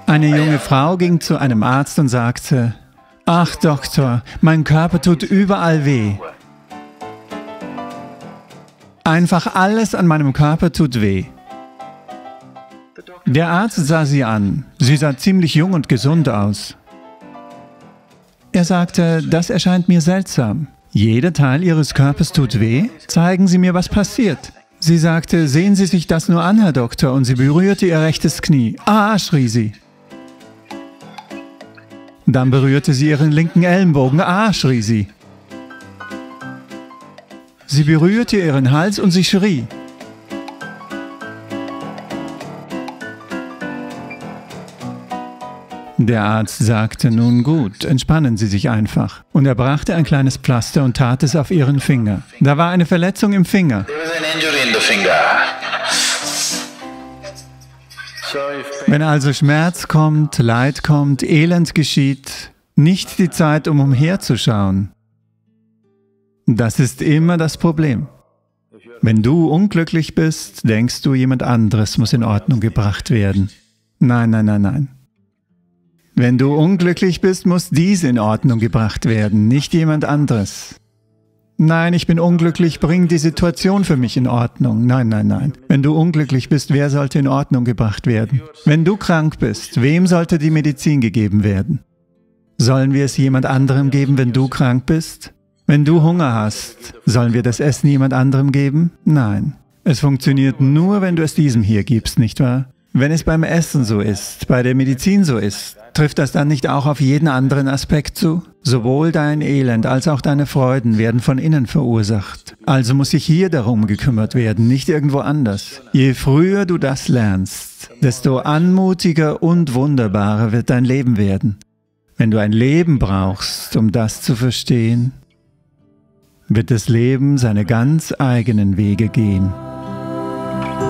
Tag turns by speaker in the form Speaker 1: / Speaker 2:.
Speaker 1: Eine junge Frau ging zu einem Arzt und sagte: Ach Doktor, mein Körper tut überall weh. Einfach alles an meinem Körper tut weh. Der Arzt sah sie an. Sie sah ziemlich jung und gesund aus. Er sagte: Das erscheint mir seltsam. Jeder Teil Ihres Körpers tut weh? Zeigen Sie mir, was passiert. Sie sagte: Sehen Sie sich das nur an, Herr Doktor, und sie berührte ihr rechtes Knie. Ah, schrie sie. Dann berührte sie ihren linken Ellenbogen. Ah, schrie sie. Sie berührte ihren Hals und sie schrie. Der Arzt sagte: Nun gut, entspannen Sie sich einfach. Und er brachte ein kleines Pflaster und tat es auf ihren Finger. Da war eine Verletzung im Finger. Wenn also Schmerz kommt, Leid kommt, Elend geschieht, nicht die Zeit, um umherzuschauen. Das ist immer das Problem. Wenn du unglücklich bist, denkst du, jemand anderes muss in Ordnung gebracht werden. Nein, nein, nein, nein. Wenn du unglücklich bist, muss dies in Ordnung gebracht werden, nicht jemand anderes. Nein, ich bin unglücklich, bring die Situation für mich in Ordnung. Nein, nein, nein. Wenn du unglücklich bist, wer sollte in Ordnung gebracht werden? Wenn du krank bist, wem sollte die Medizin gegeben werden? Sollen wir es jemand anderem geben, wenn du krank bist? Wenn du Hunger hast, sollen wir das Essen jemand anderem geben? Nein. Es funktioniert nur, wenn du es diesem hier gibst, nicht wahr? Wenn es beim Essen so ist, bei der Medizin so ist, trifft das dann nicht auch auf jeden anderen Aspekt zu? Sowohl dein Elend als auch deine Freuden werden von innen verursacht. Also muss sich hier darum gekümmert werden, nicht irgendwo anders. Je früher du das lernst, desto anmutiger und wunderbarer wird dein Leben werden. Wenn du ein Leben brauchst, um das zu verstehen, wird das Leben seine ganz eigenen Wege gehen.